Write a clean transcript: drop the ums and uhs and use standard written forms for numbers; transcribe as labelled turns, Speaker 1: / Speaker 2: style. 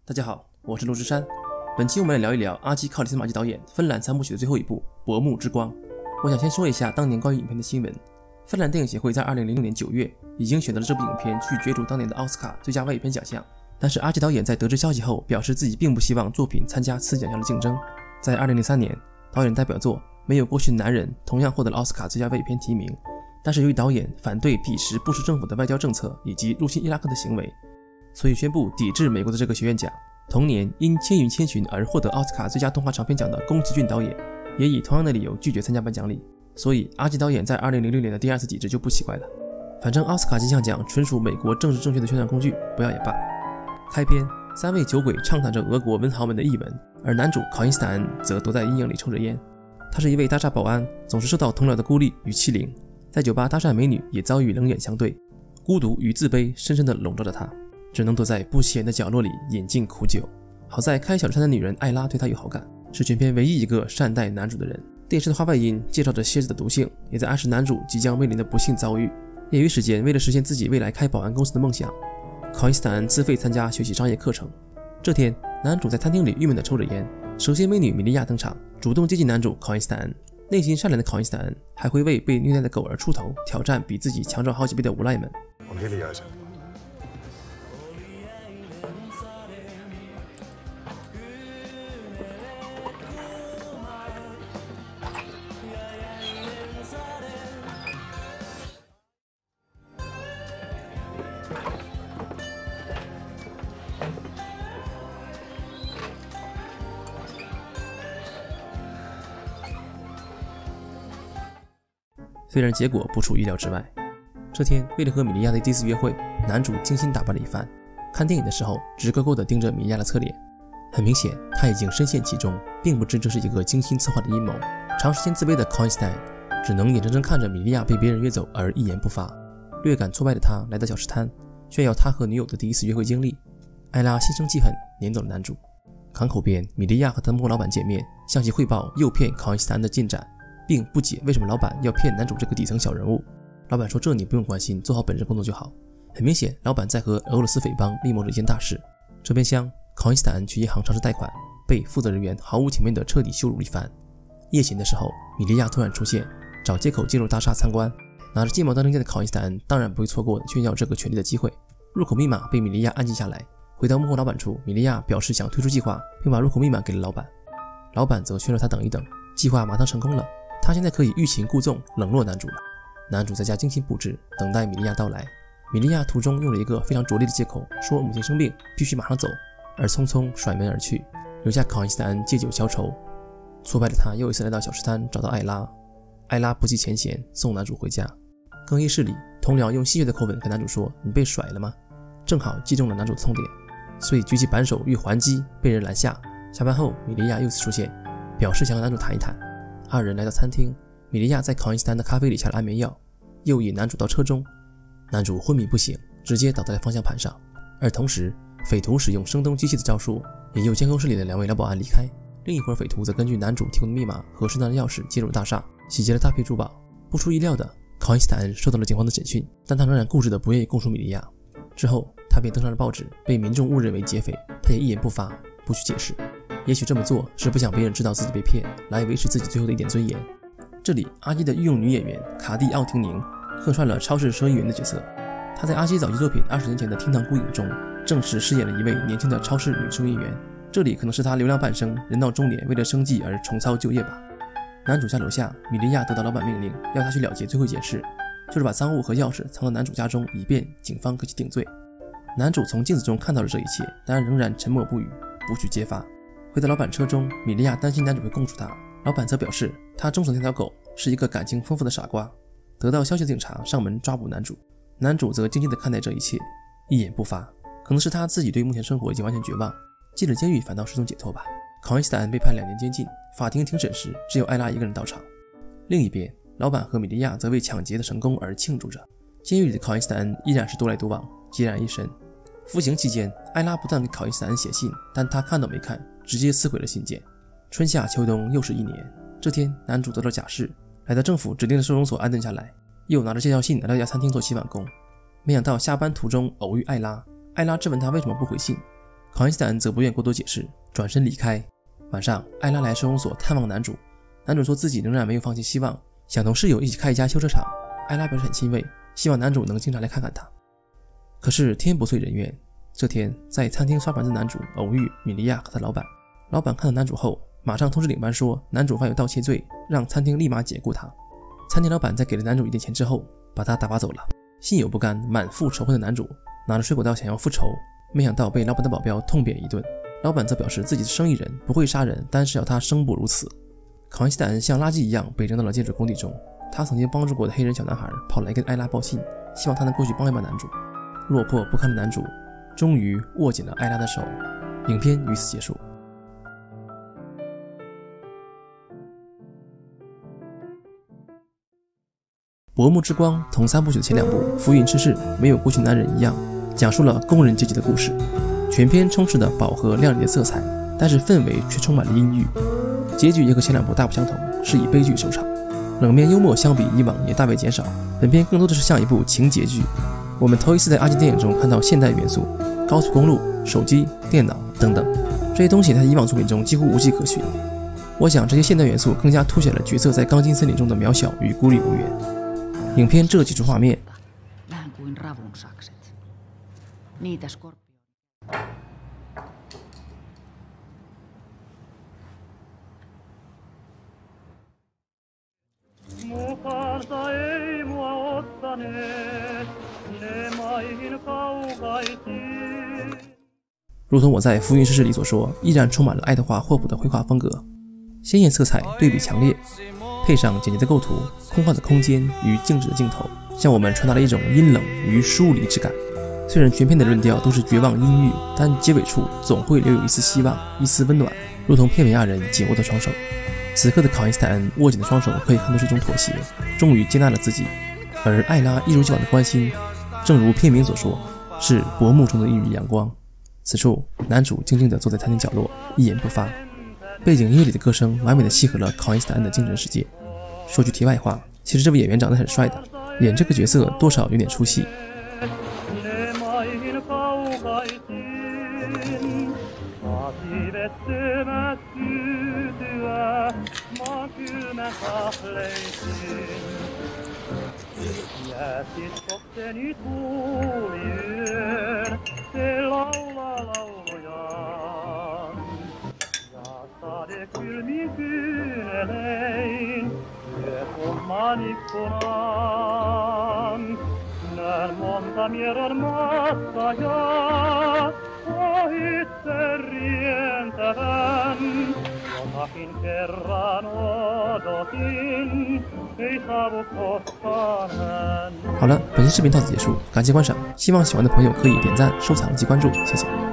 Speaker 1: 大家好，我是陆之山。本期我们来聊一聊阿基·考里斯马基导演芬兰三部曲的最后一部《薄暮之光》。我想先说一下当年关于影片的新闻。芬兰电影协会在2006年9月已经选择了这部影片去角逐当年的奥斯卡最佳外语片奖项，但是阿基导演在得知消息后表示自己并不希望作品参加此奖项的竞争。在2003年，导演代表作《没有过去的男人》同样获得了奥斯卡最佳外语片提名，但是由于导演反对彼时布什政府的外交政策以及入侵伊拉克的行为，所以宣布抵制美国的这个学院奖。同年因《千与千寻》而获得奥斯卡最佳动画长片奖的宫崎骏导演也以同样的理由拒绝参加颁奖礼，所以阿基导演在2006年的第二次抵制就不奇怪了。反正奥斯卡金像奖纯属美国政治正确的宣传工具，不要也罢。开篇，三位酒鬼畅谈着俄国文豪们的译文，而男主考因斯坦恩则躲在阴影里抽着烟。他是一位大厦保安，总是受到同僚的孤立与欺凌，在酒吧搭讪美女也遭遇冷眼相对，孤独与自卑深深地笼罩着他，只能躲在不起眼的角落里饮尽苦酒。好在开小吃摊的女人艾拉对他有好感，是全片唯一一个善待男主的人。电视的话外音介绍着蝎子的毒性，也在暗示男主即将面临的不幸遭遇。业余时间，为了实现自己未来开保安公司的梦想，考因斯坦恩自费参加学习商业课程。这天，男主在餐厅里郁闷地抽着烟，蛇蝎美女米利亚登场，主动接近男主考因斯坦恩。内心善良的考因斯坦恩还会为被虐待的狗儿出头，挑战比自己强壮好几倍的无赖们。虽然结果不出意料之外，这天为了和米利亚的第一次约会，男主精心打扮了一番。看电影的时候直勾勾地盯着米利亚的侧脸，很明显他已经深陷其中，并不知这是一个精心策划的阴谋。长时间自卑的考因斯坦恩只能眼睁睁看着米利亚被别人约走而一言不发。略感挫败的他来到小吃摊，炫耀他和女友的第一次约会经历。艾拉心生记恨，撵走了男主。港口边，米利亚和他的幕后老板见面，向其汇报诱骗考因斯坦恩的进展，并不解为什么老板要骗男主这个底层小人物。老板说这你不用关心，做好本职工作就好。很明显，老板在和俄罗斯匪帮密谋着一件大事。这边厢，考因斯坦恩去银行尝试贷款，被负责人员毫无情面地彻底羞辱一番。夜勤的时候，米利亚突然出现，找借口进入大厦参观。拿着鸡毛当令箭的考因斯坦恩当然不会错过炫耀这个权利的机会。入口密码被米利亚按记下来。回到幕后老板处，米利亚表示想退出计划，并把入口密码给了老板。老板则劝说他等一等，计划马上成功了，他现在可以欲擒故纵，冷落男主了。男主在家精心布置，等待米利亚到来。米利亚途中用了一个非常拙劣的借口，说母亲生病，必须马上走，而匆匆甩门而去，留下考因斯坦恩借酒消愁。挫败的他又一次来到小吃摊，找到艾拉。艾拉不计前嫌，送男主回家。更衣室里，同僚用戏谑的口吻跟男主说：“你被甩了吗？”正好击中了男主的痛点，所以举起扳手欲还击，被人拦下。下班后，米利亚又次出现，表示想和男主谈一谈。二人来到餐厅，米利亚在考因斯坦恩的咖啡里下了安眠药，诱引男主到车中。男主昏迷不醒，直接倒在方向盘上。而同时，匪徒使用声东击西的招数，引诱监控室里的两位老保安离开。另一伙匪徒则根据男主提供的密码和身上的钥匙进入大厦，洗劫了大批珠宝。不出意料的，考因斯坦恩受到了警方的审讯，但他仍然固执的不愿意供述米利亚。之后，他便登上了报纸，被民众误认为劫匪，他也一言不发，不去解释。也许这么做是不想别人知道自己被骗，来维持自己最后的一点尊严。这里，阿基的御用女演员卡蒂·奥廷宁客串了超市收银员的角色。她在阿基早期作品20年前的《厅堂孤影》中，正式饰演了一位年轻的超市女收银员。这里可能是她流浪半生，人到中年为了生计而重操旧业吧。男主家楼下，米利亚得到老板命令，要他去了结最后一件事，就是把赃物和钥匙藏到男主家中，以便警方可以定罪。男主从镜子中看到了这一切，但仍然沉默不语，不去揭发。回到老板车中，米利亚担心男主会供述他，老板则表示他忠守那条狗，是一个感情丰富的傻瓜。得到消息的警察上门抓捕男主，男主则静静地看待这一切，一言不发。可能是他自己对目前生活已经完全绝望，进了监狱反倒是种解脱吧。考因斯坦恩被判2年监禁，法庭庭审时只有艾拉一个人到场。另一边，老板和米利亚则为抢劫的成功而庆祝着。监狱里的考因斯坦恩依然是独来独往，孑然一身。服刑期间，艾拉不断给考因斯坦恩写信，但他看都没看，直接撕毁了信件。春夏秋冬又是1年。这天，男主得到假释，来到政府指定的收容所安顿下来，又拿着介绍信来到一家餐厅做洗碗工。没想到下班途中偶遇艾拉，艾拉质问他为什么不回信， 考恩斯坦则不愿过多解释，转身离开。晚上，艾拉来收容所探望男主，男主说自己仍然没有放弃希望，想同室友一起开一家修车厂。艾拉表示很欣慰，希望男主能经常来看看他。可是天不遂人愿，这天在餐厅刷盘子，男主偶遇米利亚和他老板。老板看到男主后，马上通知领班说男主犯有盗窃罪，让餐厅立马解雇他。餐厅老板在给了男主一点钱之后，把他打发走了。心有不甘、满腹仇恨的男主拿着水果刀想要复仇，没想到被老板的保镖痛扁一顿。老板则表示自己是生意人，不会杀人，但是要他生不如死。考恩斯坦像垃圾一样被扔到了建筑工地中。他曾经帮助过的黑人小男孩跑来跟艾拉报信，希望他能过去帮一帮男主。落魄不堪的男主终于握紧了艾拉的手。影片于此结束。《薄暮之光》同3部曲的前2部《浮云之誓》没有过去男人一样，讲述了工人阶级的故事。全片充斥着饱和亮丽的色彩，但是氛围却充满了阴郁。结局也和前2部大不相同，是以悲剧收场。冷面幽默相比以往也大为减少，本片更多的是像一部情节剧。我们头一次在阿基电影中看到现代元素，高速公路、手机、电脑等等，这些东西在以往作品中几乎无迹可寻。我想这些现代元素更加凸显了角色在钢筋森林中的渺小与孤立无援。影片这几处画面如同我在《浮云之誓》里所说，依然充满了爱德华·霍普的绘画风格，鲜艳色彩对比强烈，配上简洁的构图、空旷的空间与静止的镜头，向我们传达了一种阴冷与疏离之感。虽然全片的论调都是绝望阴郁，但结尾处总会留有一丝希望、一丝温暖，如同片尾亚人紧握的双手。此刻的考恩斯坦握紧的双手可以看作是一种妥协，终于接纳了自己。而艾拉一如既往的关心，正如片名所说，是薄暮中的一缕阳光。此处，男主静静地坐在餐厅角落，一言不发。背景音乐里的歌声完美地契合了考恩斯坦的精神世界。说句题外话，其实这位演员长得很帅的，演这个角色多少有点出戏。
Speaker 2: Näen monta mieron matkaa ohitse rientävän. Jotakin kerran odotin, ei saavu koskaan hän.
Speaker 1: 好了，本期视频到此结束，感谢观赏，希望喜欢的朋友可以点赞、收藏及关注，谢谢。